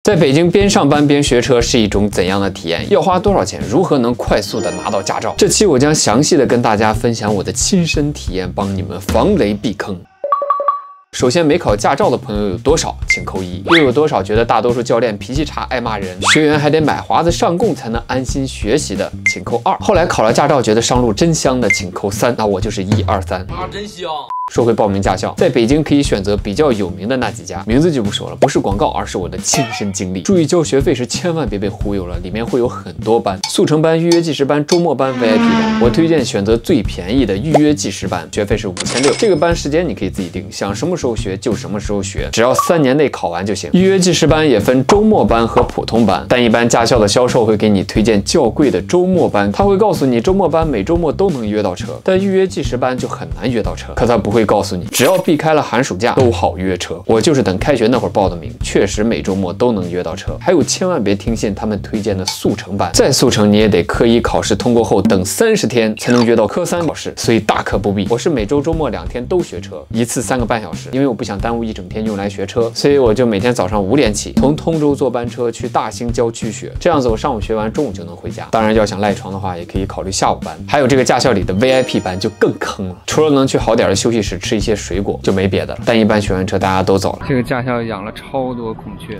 在北京边上班边学车是一种怎样的体验？要花多少钱？如何能快速的拿到驾照？这期我将详细的跟大家分享我的亲身体验，帮你们防雷避坑。 首先，没考驾照的朋友有多少？请扣1。又有多少觉得大多数教练脾气差、爱骂人，学员还得买华子上供才能安心学习的？请扣2。后来考了驾照，觉得上路真香的，请扣3。那我就是1、2、3。啊，真香！ 说回报名驾校，在北京可以选择比较有名的那几家，名字就不说了，不是广告，而是我的亲身经历。注意交学费时千万别被忽悠了，里面会有很多班，速成班、预约计时班、周末班、VIP 班。我推荐选择最便宜的预约计时班，学费是5600。这个班时间你可以自己定，想什么时候学就什么时候学，只要3年内考完就行。预约计时班也分周末班和普通班，但一般驾校的销售会给你推荐较贵的周末班，他会告诉你周末班每周末都能约到车，但预约计时班就很难约到车，可他不会告诉你，只要避开了寒暑假都好约车。我就是等开学那会儿报的名，确实每周末都能约到车。还有千万别听信他们推荐的速成班，再速成你也得科1考试通过后等30天才能约到科3考试，所以大可不必。我是每周周末2天都学车，一次3个半小时，因为我不想耽误一整天用来学车，所以我就每天早上5点起，从通州坐班车去大兴郊区学，这样子我上午学完，中午就能回家。当然要想赖床的话，也可以考虑下午班。还有这个驾校里的 VIP 班就更坑了，除了能去好点的休息室吃一些水果，就没别的了。但一般学完车大家都走了。这个驾校养了超多孔雀，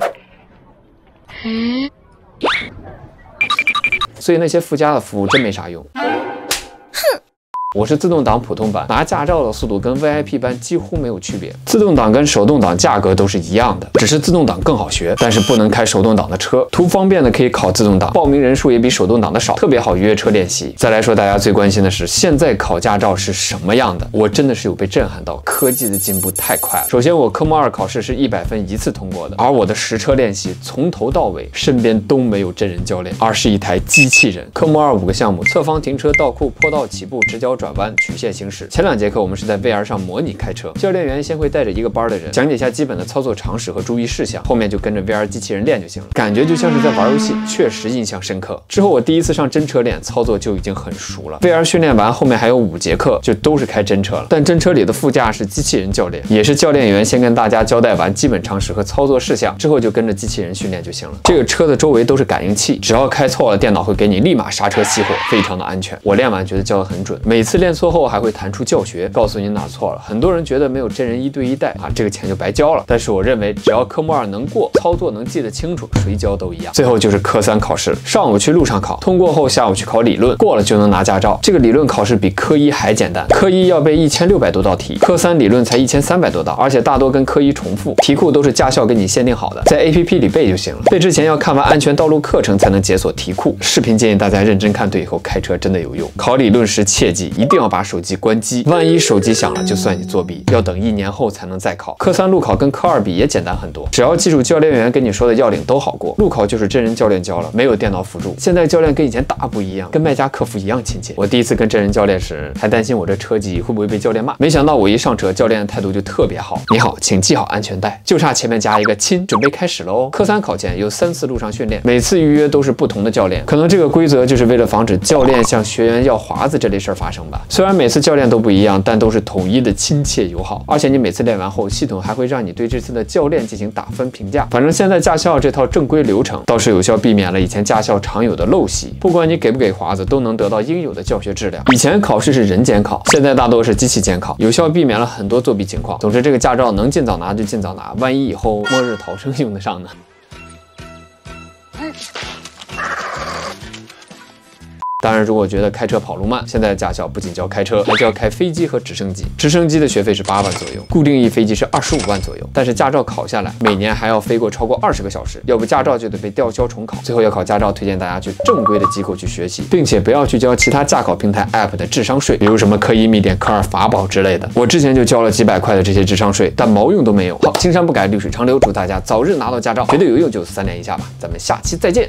所以那些附加的服务真没啥用。 我是自动挡普通班，拿驾照的速度跟 VIP 班几乎没有区别。自动挡跟手动挡价格都是一样的，只是自动挡更好学，但是不能开手动挡的车。图方便的可以考自动挡，报名人数也比手动挡的少，特别好约车练习。再来说大家最关心的是，现在考驾照是什么样的？我真的是有被震撼到，科技的进步太快了。首先，我科目2考试是100分一次通过的，而我的实车练习从头到尾身边都没有真人教练，而是一台机器人。科目2 5个项目：侧方停车、倒库、坡道起步、直角转弯、曲线行驶。前2节课我们是在 VR 上模拟开车，教练员先会带着一个班的人讲解一下基本的操作常识和注意事项，后面就跟着 VR 机器人练就行了，感觉就像是在玩游戏，确实印象深刻。之后我第一次上真车练，操作就已经很熟了。VR 训练完后面还有5节课，就都是开真车了，但真车里的副驾是机器人教练，也是教练员先跟大家交代完基本常识和操作事项，之后就跟着机器人训练就行了。这个车的周围都是感应器，只要开错了，电脑会给你立马刹车熄火，非常的安全。我练完觉得教得很准，每次练错后还会弹出教学，告诉你哪错了。很多人觉得没有真人1对1带啊，这个钱就白交了。但是我认为，只要科目2能过，操作能记得清楚，谁教都一样。最后就是科3考试了，上午去路上考，通过后下午去考理论，过了就能拿驾照。这个理论考试比科1还简单，科1要背1600多道题，科3理论才1300多道，而且大多跟科1重复，题库都是驾校给你限定好的，在 APP 里背就行了。背之前要看完安全道路课程才能解锁题库。视频建议大家认真看对，以后开车真的有用。考理论时切记一定要把手机关机，万一手机响了就算你作弊，要等1年后才能再考。科3路考跟科2比也简单很多，只要记住教练员跟你说的要领都好过。路考就是真人教练教了，没有电脑辅助。现在教练跟以前大不一样，跟卖家客服一样亲切。我第一次跟真人教练时还担心我这车技会不会被教练骂，没想到我一上车，教练的态度就特别好。你好，请系好安全带，就差前面加一个亲，准备开始了哦。科3考前有3次路上训练，每次预约都是不同的教练，可能这个规则就是为了防止教练向学员要华子这类事儿发生吧。虽然每次教练都不一样，但都是统一的亲切友好，而且你每次练完后，系统还会让你对这次的教练进行打分评价。反正现在驾校这套正规流程倒是有效避免了以前驾校常有的陋习，不管你给不给华子，都能得到应有的教学质量。以前考试是人监考，现在大多是机器监考，有效避免了很多作弊情况。总之，这个驾照能尽早拿就尽早拿，万一以后末日逃生用得上呢？当然，如果觉得开车跑路慢，现在的驾校不仅教开车，还教开飞机和直升机。直升机的学费是8万左右，固定翼飞机是25万左右。但是驾照考下来，每年还要飞过超过20个小时，要不驾照就得被吊销重考。最后要考驾照，推荐大家去正规的机构去学习，并且不要去交其他驾考平台 App 的智商税，比如什么科1密点、科2法宝之类的。我之前就交了几百块的这些智商税，但毛用都没有。好，青山不改，绿水长流，祝大家早日拿到驾照，绝对有用就3连一下吧。咱们下期再见。